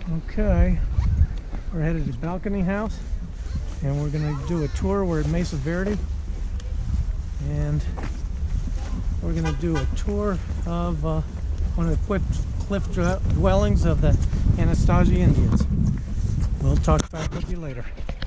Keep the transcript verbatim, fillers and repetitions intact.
Okay, we're headed to Balcony House, and we're going to do a tour. We're at Mesa Verde, and we're going to do a tour of uh, one of the cliff, cliff dwellings of the Anasazi Indians. We'll talk about it with you later.